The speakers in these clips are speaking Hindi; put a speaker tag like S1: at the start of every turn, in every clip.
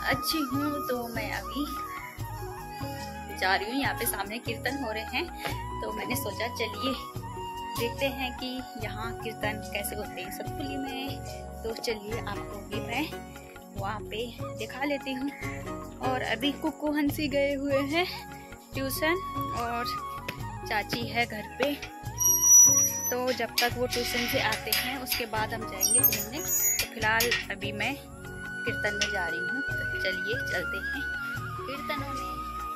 S1: अच्छी हूँ। तो मैं अभी जा रही हूँ, यहाँ पे सामने कीर्तन हो रहे हैं, तो मैंने सोचा चलिए देखते हैं कि यहाँ कीर्तन कैसे होते हैं सतपुली में। तो चलिए आपको भी मैं वहाँ पे दिखा लेती हूँ। और अभी कुक्कू हंसी गए हुए हैं ट्यूशन और चाची है घर पे, तो जब तक वो ट्यूशन से आते हैं उसके बाद हम जाएंगे घूमने। तो फिलहाल अभी मैं कीर्तन में जा रही हूँ, तो चलिए चलते हैं कीर्तनों में।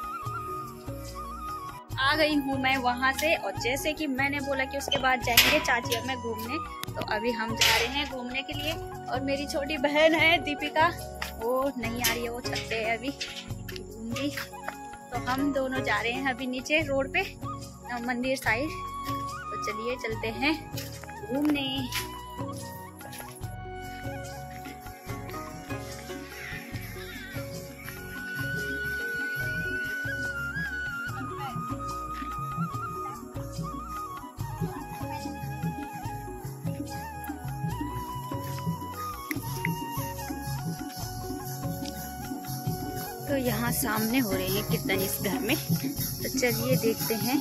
S1: आ गई हूँ मैं वहाँ से, और जैसे कि मैंने बोला कि उसके बाद जाएंगे चाची और मैं घूमने, तो अभी हम जा रहे हैं घूमने के लिए। और मेरी छोटी बहन है दीपिका, वो नहीं आ रही है, वो छत पे है अभी घूमगी। तो हम दोनों जा रहे हैं अभी नीचे रोड पे मंदिर साइड। तो चलिए चलते हैं घूमने। तो यहाँ सामने हो रहे हैं कीर्तन इस घर में, तो चलिए देखते हैं।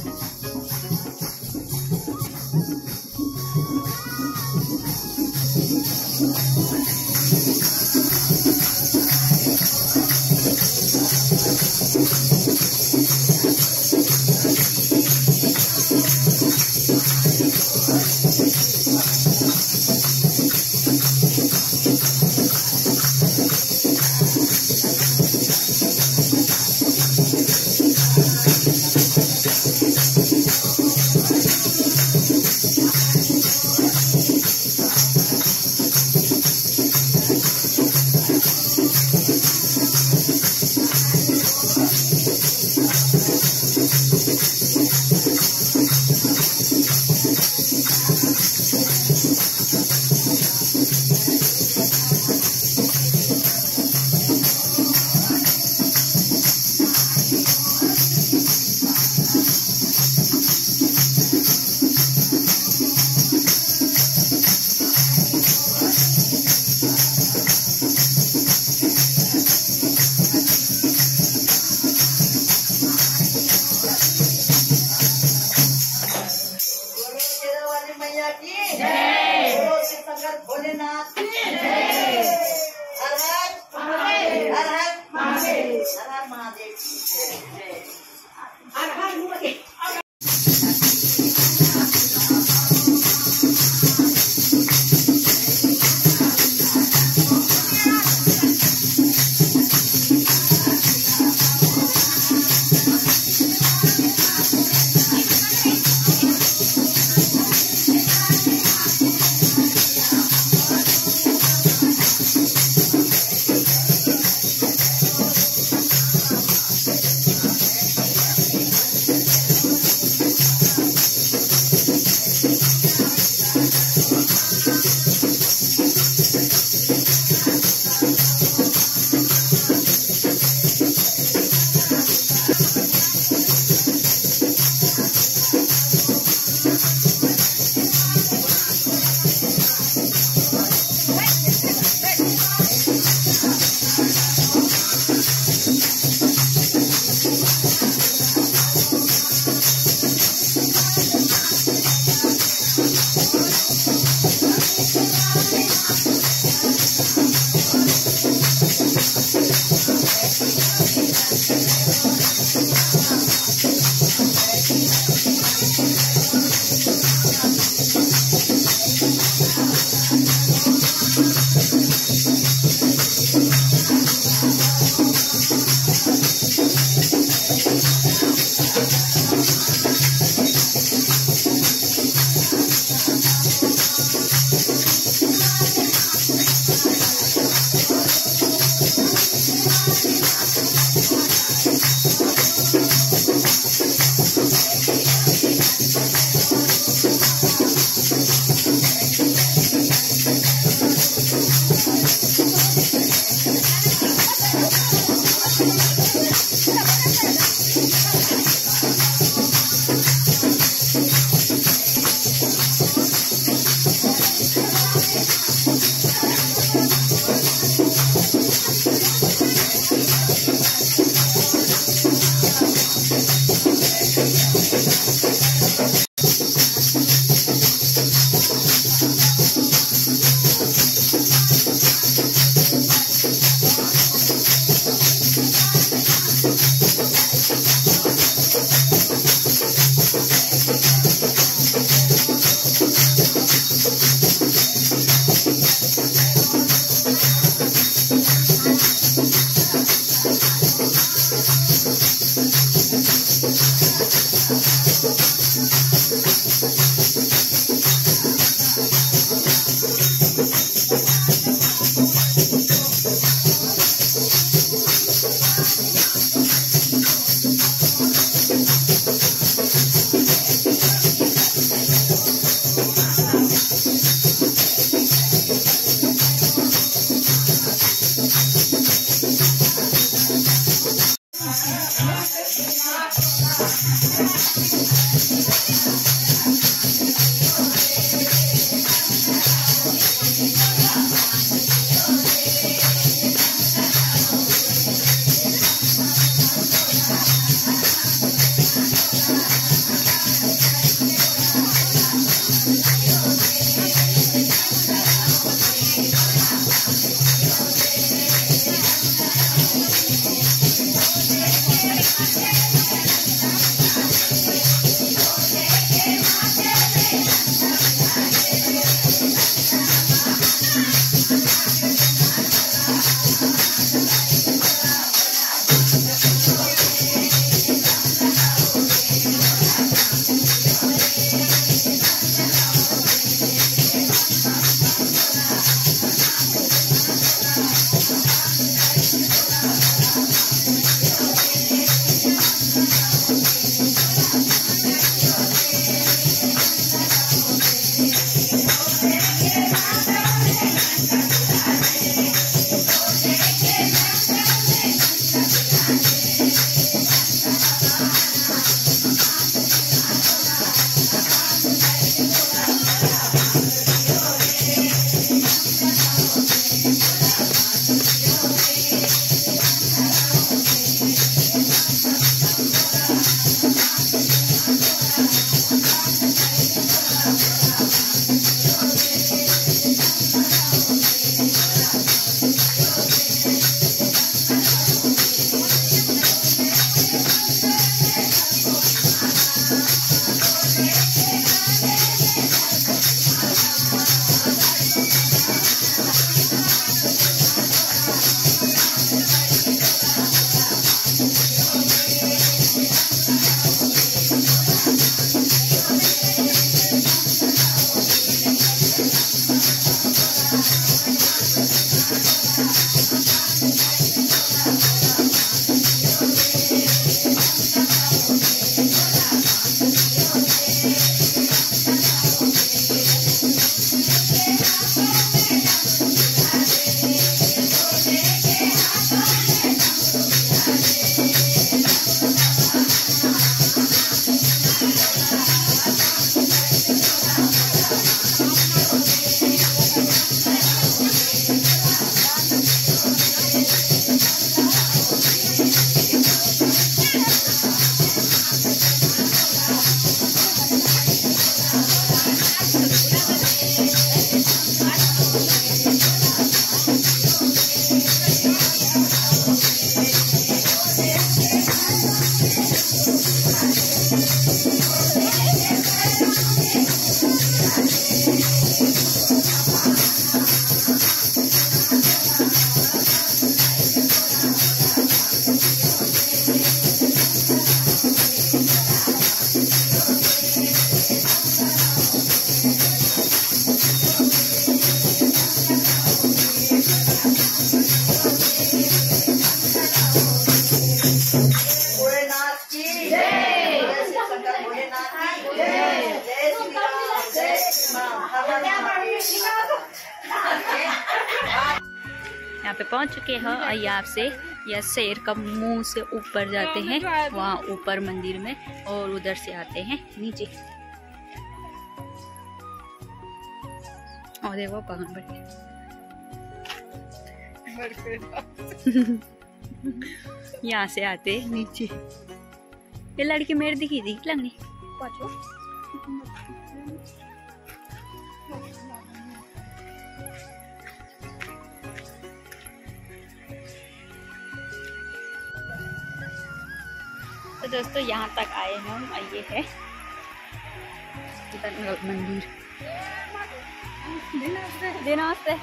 S1: भोलेनाथ की जय। हर हर महादेव, हर हर महादेव की जय। हर हर महादेव। यहाँ पे पहुँच चुके हैं और यहाँ से या शेर का मुंह से ऊपर जाते हैं वहाँ ऊपर मंदिर में और उधर से आते हैं नीचे। और देखो पगन बढ़ यहाँ से आते नीचे। ये लड़की मेरे दिखी थी लगनी तो दोस्तों यहाँ तक आए हैं हम। ये है मंदिर। नमस्ते।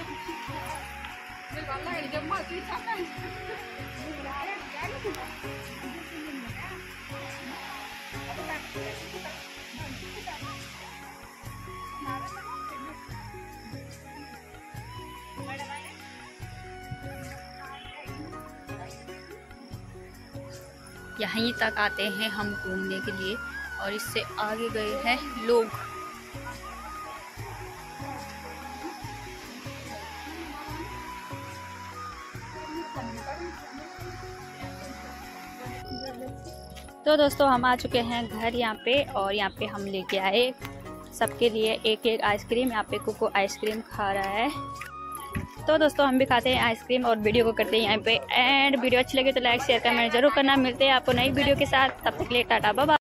S1: यहीं तक आते हैं हम घूमने के लिए और इससे आगे गए हैं लोग। तो दोस्तों हम आ चुके हैं घर यहाँ पे और यहाँ पे हम लेके आए सबके लिए एक एक आइसक्रीम। यहाँ पे कुकू आइसक्रीम खा रहा है। तो दोस्तों हम भी खाते हैं आइसक्रीम और वीडियो को करते हैं यहाँ पे एंड। वीडियो अच्छी लगे तो लाइक शेयर कमेंट जरूर करना। मिलते हैं आपको नई वीडियो के साथ, तब तक के लिए टाटा बाय बाय।